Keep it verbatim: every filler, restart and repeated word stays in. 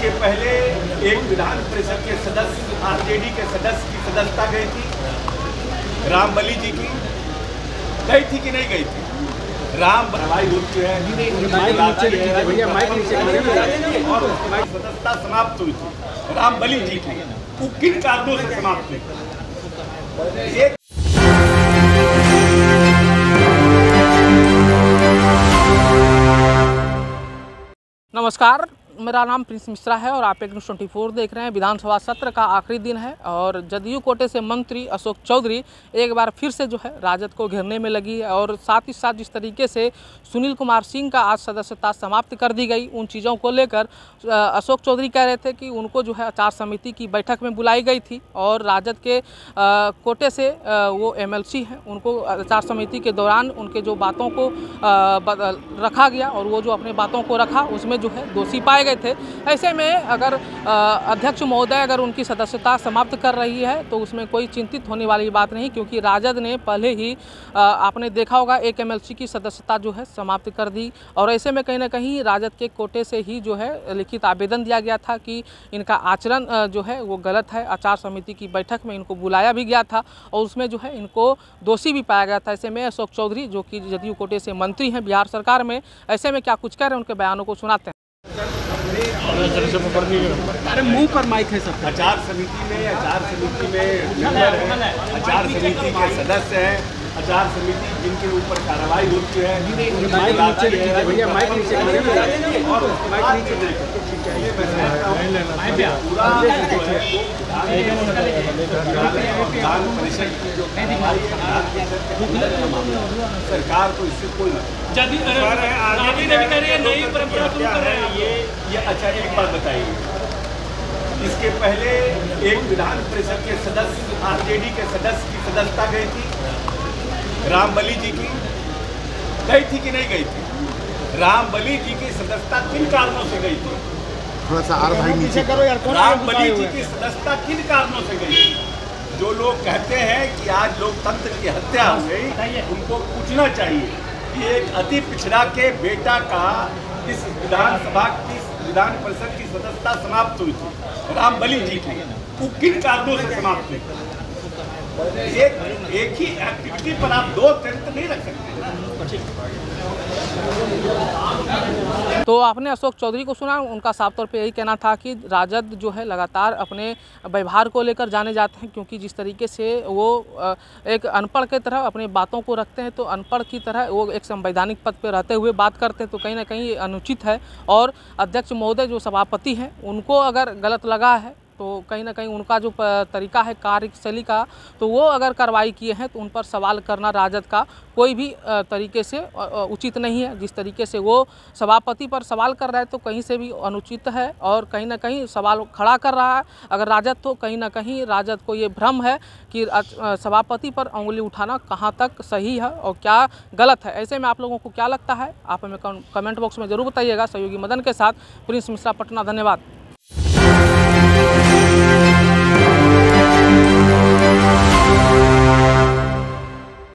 इसके पहले एक विधान परिषद के सदस्य आरजेडी के सदस्य की सदस्यता गई थी, रामबली जी की गई थी कि नहीं गई थी? राम भाई रूप है और सदस्यता समाप्त हुई थी रामबली जी की, वो किन कारणों से समाप्त हुई? एक नमस्कार, मेरा नाम प्रिंस मिश्रा है और आप एक न्यूज़ ट्वेंटी फोर देख रहे हैं। विधानसभा सत्र का आखिरी दिन है और जदयू कोटे से मंत्री अशोक चौधरी एक बार फिर से जो है राजद को घेरने में लगी है और साथ ही साथ जिस तरीके से सुनील कुमार सिंह का आज सदस्यता समाप्त कर दी गई, उन चीज़ों को लेकर अशोक चौधरी कह रहे थे कि उनको जो है आचार समिति की बैठक में बुलाई गई थी और राजद के कोटे से वो एम एल सी हैं, उनको आचार समिति के दौरान उनके जो बातों को रखा गया और वो जो अपने बातों को रखा उसमें जो है दोषी पाए गए थे। ऐसे में अगर अध्यक्ष महोदय अगर उनकी सदस्यता समाप्त कर रही है तो उसमें कोई चिंतित होने वाली बात नहीं, क्योंकि राजद ने पहले ही आपने देखा होगा एक एम एल सी की सदस्यता जो है समाप्त कर दी और ऐसे में कहीं ना कहीं राजद के कोटे से ही जो है लिखित आवेदन दिया गया था कि इनका आचरण जो है वो गलत है। आचार समिति की बैठक में इनको बुलाया भी गया था और उसमें जो है इनको दोषी भी पाया गया था। ऐसे में अशोक चौधरी जो कि जदयू कोटे से मंत्री हैं बिहार सरकार में, ऐसे में क्या कुछ कह रहे हैं उनके बयानों को सुनाते हैं। अरे मुंह पर माइक है सब। आचार समिति में आचार समिति में मेंबर है, आचार समिति के सदस्य हैं, आचार समिति जिनके ऊपर कार्रवाई होती है भैया माइक नीचे और माइक नीचे पूरा विधान परिषद की जो सरकार को इससे कोई ये ये अच्छा एक बात बताइए, इसके पहले एक विधान परिषद के सदस्य आरजेडी के सदस्य की सदस्यता गई थी, रामबली जी की गई थी कि नहीं गई थी? रामबली जी की सदस्यता किन कारणों से गई थी? थोड़ा सा आर भाई नीचे करो यार। रामबली जी की सदस्यता किन कारणों से गई थी? जो लोग कहते हैं कि आज लोकतंत्र की हत्या हो गई, उनको पूछना चाहिए कि एक अति पिछड़ा के बेटा का इस विधानसभा की विधान परिषद की सदस्यता समाप्त हुई थी रामबली जी की, वो किन कारणों से समाप्त हुई? एक एक ही एक्टिविटी पर आप दो तंत्र नहीं रख सकते। तो आपने अशोक चौधरी को सुना, उनका साफ तौर पे यही कहना था कि राजद जो है लगातार अपने व्यवहार को लेकर जाने जाते हैं, क्योंकि जिस तरीके से वो एक अनपढ़ की तरह अपनी बातों को रखते हैं, तो अनपढ़ की तरह वो एक संवैधानिक पद पर रहते हुए बात करते हैं, तो कहीं ना कहीं अनुचित है। और अध्यक्ष महोदय जो सभापति हैं उनको अगर गलत लगा है तो कहीं ना कहीं उनका जो तरीका है कार्यशैली का, तो वो अगर कार्रवाई किए हैं तो उन पर सवाल करना राजद का कोई भी तरीके से उचित नहीं है। जिस तरीके से वो सभापति पर सवाल कर रहा है तो कहीं से भी अनुचित है और कहीं ना कहीं सवाल खड़ा कर रहा है अगर राजद, तो कहीं ना कहीं राजद को ये भ्रम है कि सभापति पर उंगली उठाना कहाँ तक सही है और क्या गलत है। ऐसे में आप लोगों को क्या लगता है, आप हमें कमेंट बॉक्स में ज़रूर बताइएगा। सहयोगी मदन के साथ प्रिंस मिश्रा, पटना। धन्यवाद।